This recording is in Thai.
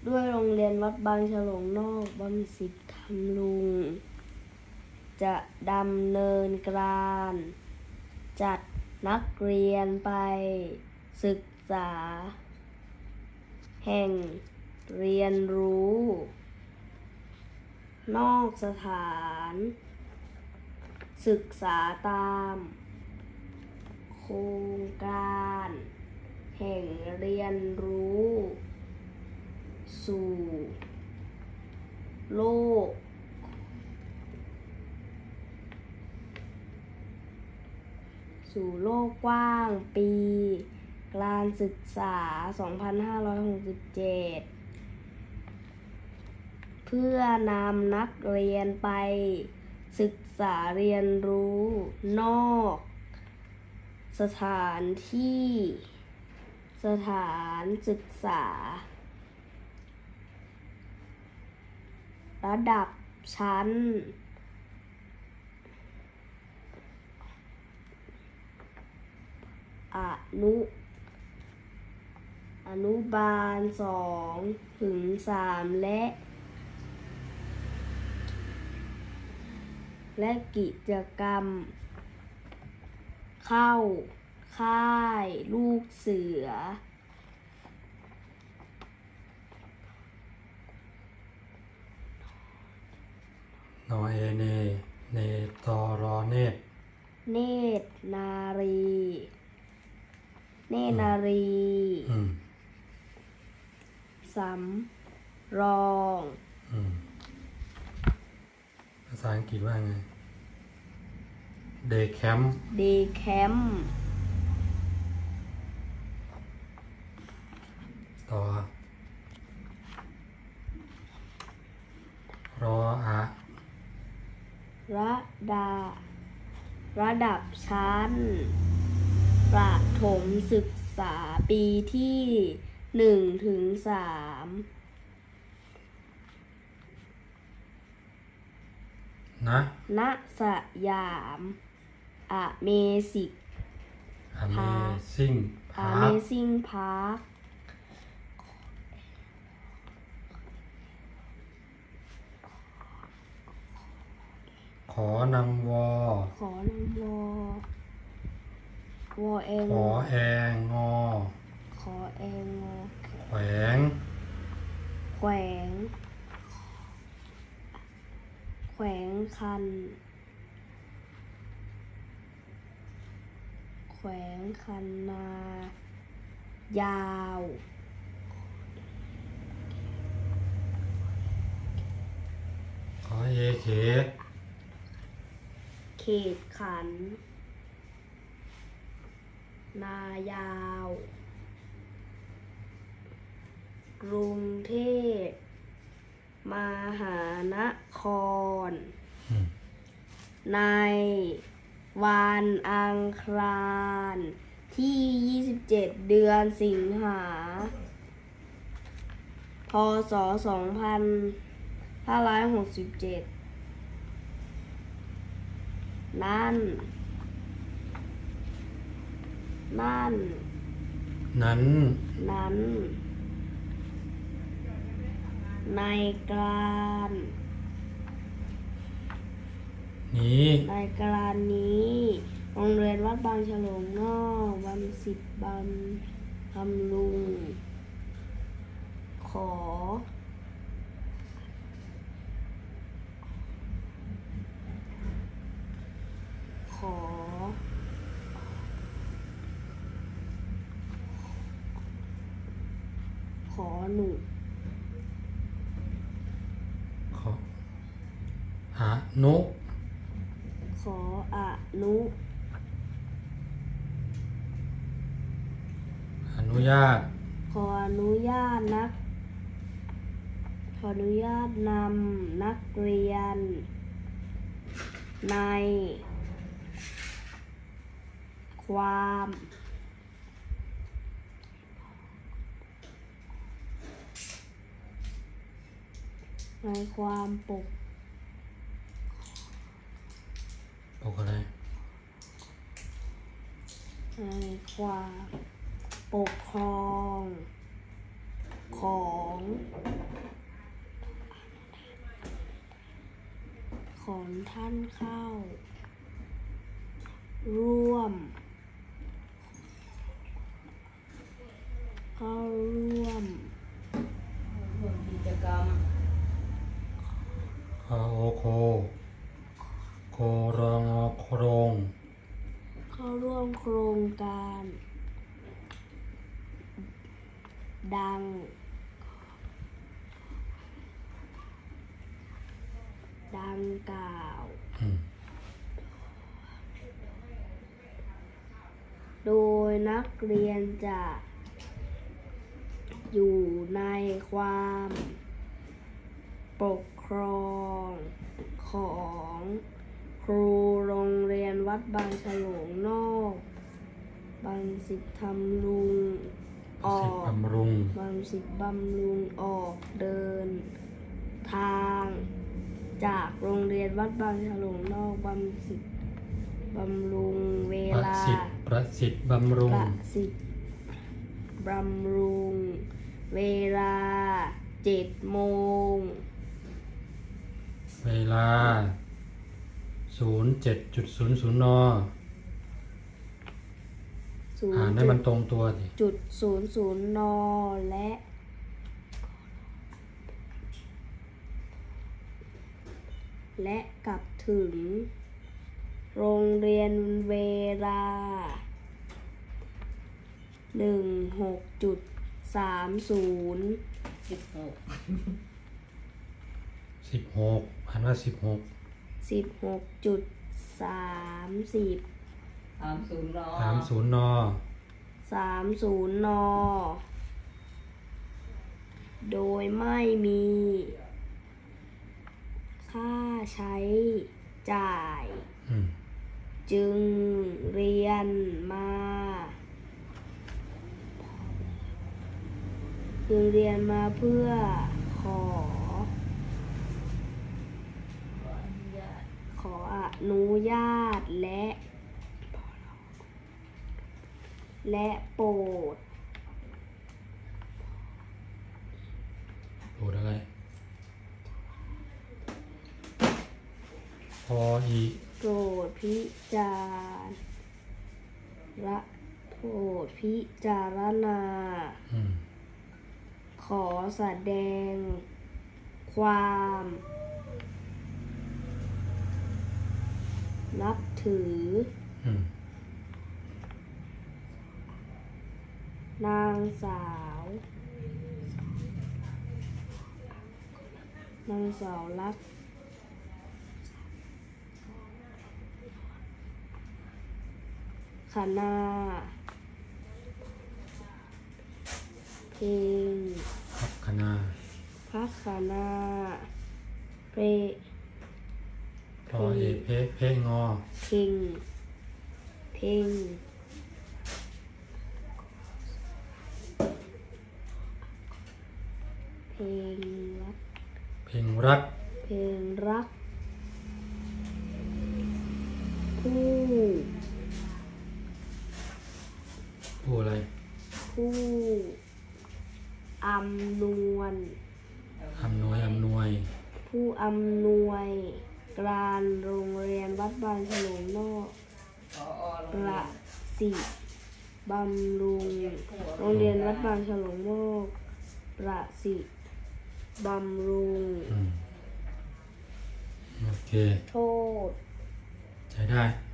ด้วยโรงเรียนวัดบางฉลงนอกบำสิทคำลุงจะดำเนินการจัดนักเรียนไปศึกษาแห่งเรียนรู้นอกสถานศึกษาตามโครงการแห่งเรียนรู้สู่โลกกว้างปีการศึกษา 2567 เพื่อนำนักเรียนไปศึกษาเรียนรู้นอกสถานที่สถานศึกษาระดับชั้นอนุบาล 2-3 และกิจกรรมเข้าค่ายลูกเสือนอเอเนเนตอรอเนตเนตรนารีสำรองภาษาอังกฤษว่าไง Day Camp ต่อรออะระดับชั้นประถมศึกษาปีที่ 1-3 ณ สยาม Amazing Park ขอนำวอเองขอแองงอแขวงคันนายาวขอเอเขตขันนายาวกรุงเทพมหานครในวันอังคารที่ 27 เดือนสิงหาคม พ.ศ. 2567 นั้นในการนี้โรงเรียนวัดบางฉลงนอกบำสิทบำรุงขอหนุอนุญาตนำนักเรียนในความปกอะไรในความปกครองของของท่านเข้า ร่วมกิจกรรมคอโอโคโครองอโครงเข้าร่วมโครงการ ดังกล่าว โดยนักเรียนจะอยู่ในความปกครองของครูโรงเรียนวัดบางฉลงนอกบางสิทธิ์ทำลุงออสิบกบำรุงบางสิทธิ์บำรุงออกเดิน ทาง จากโรงเรียนวัดบางฉลงนอกบางสิทธิ์บำรุงเวประลาสิทธิ์ประสิทธิ์บำรุงประสิทธิ์บำรุง เวลา 7 โมงเวลา 07.00 น. อ่านให้มันตรงตัวสิ 0.00 น. และกลับถึง โรงเรียนเวลา 16.30 16 16อ่านว่า16 16.30 30 น. 30 น. 30 น. โดยไม่มีค่าใช้จ่าย จึงเรียนมาเพื่อขออนุญาตและโปรดโปรดอะไรพออีกโปรดพิจารณา ขอแสดงความนับถือ นางสาวลักษณ์คณาเพลงพักคณาพัฒนาเพพอเอกเพงอเพ่งเพลงรักเพลงรักเพลงรัก ผู้ผู้อะไรผู้อำนวยอำนวยผู้อำนวยการโรงเรียนวัดบางฉลงนอกผอประสิทธิ์บำรุง โรงเรียนวัดบางฉลงนอกประสิทธิ์บำรุงโอเคโทษใช้ได้